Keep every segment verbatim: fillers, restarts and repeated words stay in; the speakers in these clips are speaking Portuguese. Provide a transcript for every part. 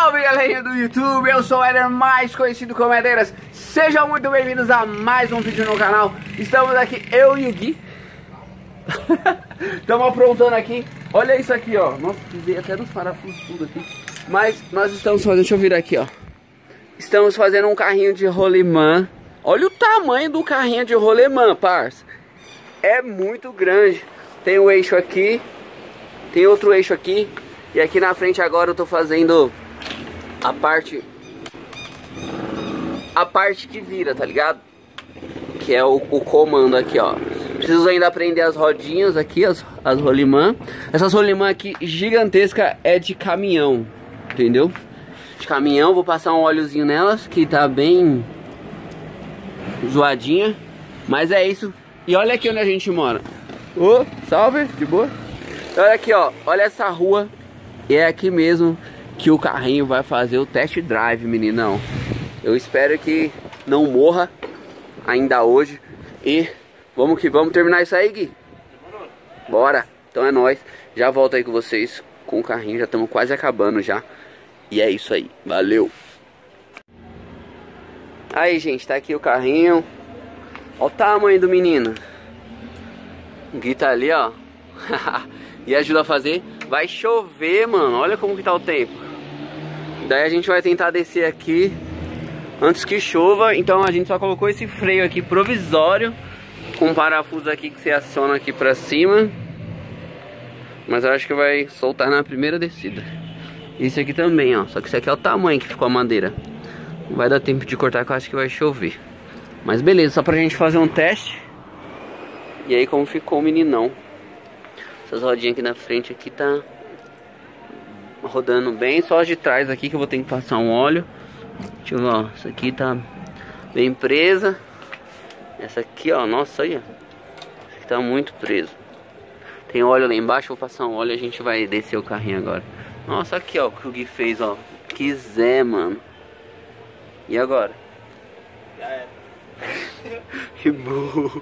Salve galerinha do YouTube, eu sou o Eder, mais conhecido como Edeiras. Sejam muito bem-vindos a mais um vídeo no canal. Estamos aqui, eu e o Gui. Estamos aprontando aqui. Olha isso aqui, ó. Nossa, pisei até nos parafusos tudo aqui. Mas nós estamos fazendo, deixa eu virar aqui, ó. Estamos fazendo um carrinho de rolimã. Olha o tamanho do carrinho de rolimã, parça. É muito grande. Tem o eixo aqui, tem outro eixo aqui. E aqui na frente agora eu tô fazendo a parte A parte que vira, tá ligado? Que é o, o comando aqui, ó. Preciso ainda aprender as rodinhas aqui, as, as rolimã. Essas rolimã aqui gigantesca é de caminhão, entendeu? De caminhão, vou passar um óleozinho nelas, que tá bem zoadinha. Mas é isso. E olha aqui onde a gente mora. Ô, oh, salve, de boa. Olha aqui, ó, olha essa rua. E é aqui mesmo que o carrinho vai fazer o test drive, meninão. Eu espero que não morra ainda hoje. E vamos que vamos terminar isso aí, Gui. Bora, então é nóis. Já volto aí com vocês com o carrinho, já estamos quase acabando já. E é isso aí, valeu. Aí, gente, tá aqui o carrinho. Olha o tamanho do menino. O Gui tá ali, ó. E ajuda a fazer. Vai chover, mano. Olha como que tá o tempo. Daí a gente vai tentar descer aqui antes que chova. Então a gente só colocou esse freio aqui provisório, com um parafuso aqui que você aciona aqui pra cima. Mas eu acho que vai soltar na primeira descida. Esse aqui também, ó. Só que esse aqui é o tamanho que ficou a madeira. Não vai dar tempo de cortar, que eu acho que vai chover. Mas beleza, só pra gente fazer um teste. E aí como ficou o meninão. Essas rodinhas aqui na frente aqui tá rodando bem. Só as de trás aqui que eu vou ter que passar um óleo. Deixa eu ver, ó. Essa aqui tá bem presa. Essa aqui, ó. Nossa, aí, ó. Essa aqui tá muito preso. Tem óleo lá embaixo. Vou passar um óleo e a gente vai descer o carrinho agora. Nossa, aqui, ó. O que o Gui fez, ó. Quiser, mano. E agora? Já era. Que burro.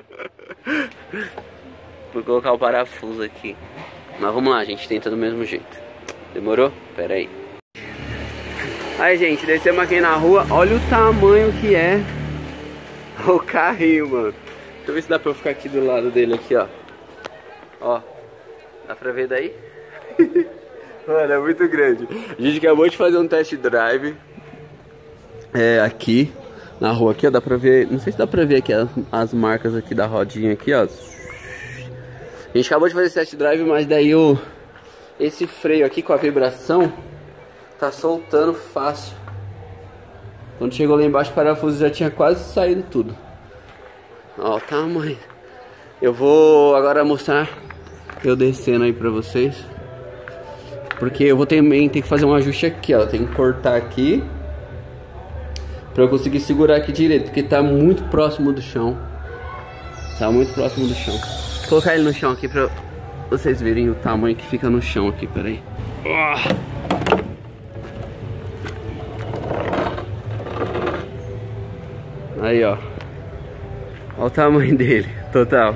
Vou colocar o parafuso aqui. Mas vamos lá, a gente tenta do mesmo jeito. Demorou? Pera aí. Aí, gente, descemos aqui na rua. Olha o tamanho que é o carrinho, mano. Deixa eu ver se dá pra eu ficar aqui do lado dele, aqui, ó. Ó, dá pra ver daí? Mano, é muito grande. A gente acabou de fazer um test drive. É, aqui na rua aqui, ó, dá pra ver. Não sei se dá pra ver aqui as, as marcas aqui da rodinha aqui, ó. A gente acabou de fazer esse test drive, mas daí o esse freio aqui com a vibração tá soltando fácil. Quando chegou lá embaixo o parafuso já tinha quase saído tudo. Ó o tamanho. Eu vou agora mostrar eu descendo aí pra vocês. Porque eu vou também ter que fazer um ajuste aqui, ó. Tem que cortar aqui pra eu conseguir segurar aqui direito, porque tá muito próximo do chão. Tá muito próximo do chão. Vou colocar ele no chão aqui pra vocês verem o tamanho que fica no chão aqui, peraí. Aí, ó. Olha o tamanho dele, total.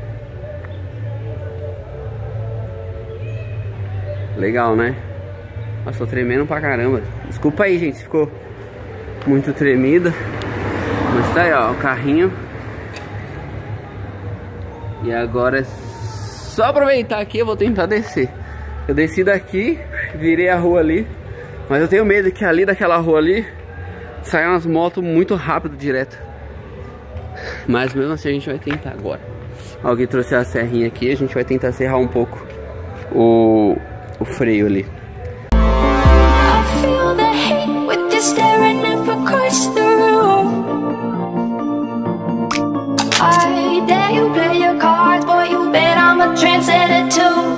Legal, né? Nossa, tô tremendo pra caramba. Desculpa aí, gente, se ficou muito tremida. Mas tá aí, ó, o carrinho. E agora é só aproveitar aqui, eu vou tentar descer. Eu desci daqui, virei a rua ali. Mas eu tenho medo que ali daquela rua ali saiam umas motos muito rápido direto. Mas mesmo assim a gente vai tentar agora. Alguém trouxe a serrinha aqui, a gente vai tentar serrar um pouco o, o freio ali. I dare you play your cards, boy, you bet I'm a trendsetter too.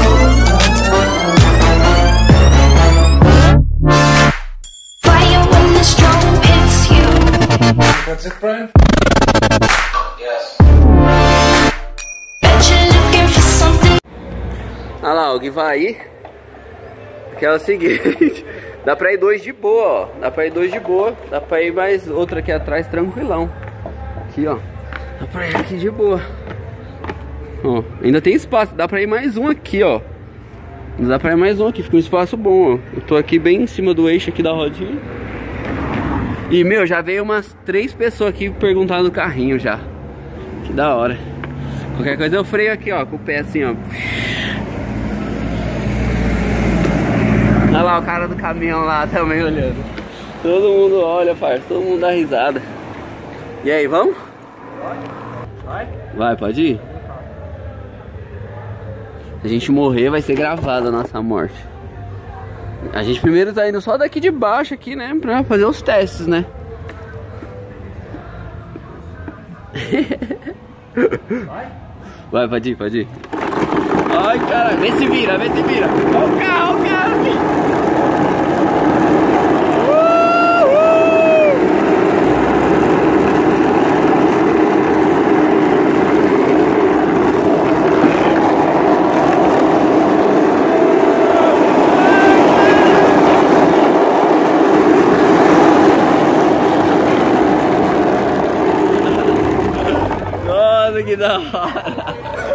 Fire when the strobe hits you. That's it, Brian? Yes. Bet you're looking for something. Olha lá, o Gui vai aí. Que é o seguinte. Dá pra ir dois de boa, ó. Dá pra ir dois de boa. Dá pra ir mais outro aqui atrás, tranquilão. Aqui, ó. Dá pra ir aqui de boa. Ó, ainda tem espaço, dá pra ir mais um aqui, ó. Não dá pra ir mais um aqui, fica um espaço bom, ó. Eu tô aqui bem em cima do eixo aqui da rodinha. E, meu, já veio umas três pessoas aqui perguntando do carrinho já. Que da hora. Qualquer coisa eu freio aqui, ó, com o pé assim, ó. Olha lá o cara do caminhão lá também olhando. Todo mundo olha, parça, todo mundo dá risada. E aí, vamos? Vai? Vai, pode ir? Se a gente morrer, vai ser gravada a nossa morte. A gente primeiro tá indo só daqui de baixo aqui, né? Pra fazer os testes, né? Vai? Vai, pode ir, pode ir. Ai, cara, vê se vira, vê se vira. Olha o carro, olha o carro aqui. Nossa, que da hora.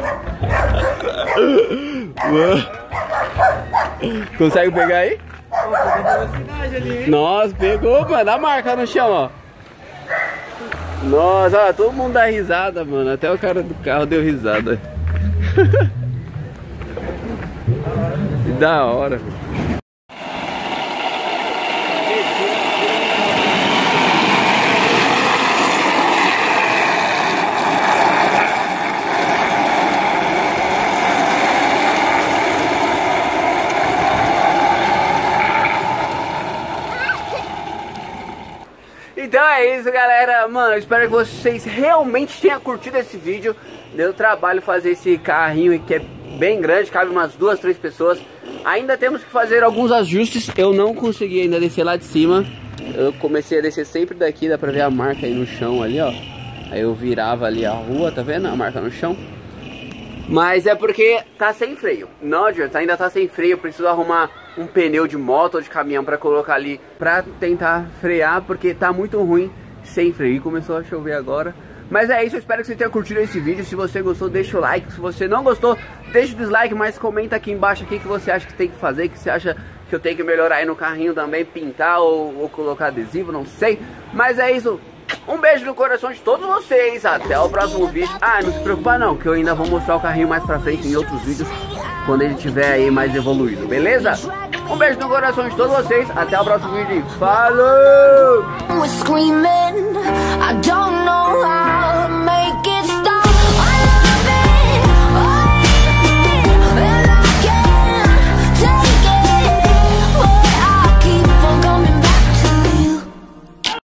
Consegue pegar aí? Pô, pegou velocidade ali, hein? Nossa, pegou, mano. Dá a marca no chão, ó. Nossa, ó, todo mundo dá risada, mano. Até o cara do carro deu risada. Que da hora. Então é isso, galera. Mano, eu espero que vocês realmente tenham curtido esse vídeo. Deu trabalho fazer esse carrinho que é bem grande, cabe umas duas, três pessoas. Ainda temos que fazer alguns ajustes. Eu não consegui ainda descer lá de cima. Eu comecei a descer sempre daqui, dá pra ver a marca aí no chão ali, ó. Aí eu virava ali a rua, tá vendo a marca no chão? Mas é porque tá sem freio. Não adianta, ainda tá sem freio. Eu preciso arrumar um pneu de moto ou de caminhão pra colocar ali, pra tentar frear, porque tá muito ruim sem freio. E começou a chover agora. Mas é isso, eu espero que você tenha curtido esse vídeo. Se você gostou, deixa o like. Se você não gostou, deixa o dislike. Mas comenta aqui embaixo o que você acha que tem que fazer, que você acha que eu tenho que melhorar aí no carrinho também, pintar ou, ou colocar adesivo, não sei. Mas é isso. Um beijo no coração de todos vocês. Até o próximo vídeo. Ah, não se preocupa não, que eu ainda vou mostrar o carrinho mais pra frente em outros vídeos, quando ele tiver aí mais evoluído, beleza? Um beijo no coração de todos vocês. Até o próximo vídeo. Falou!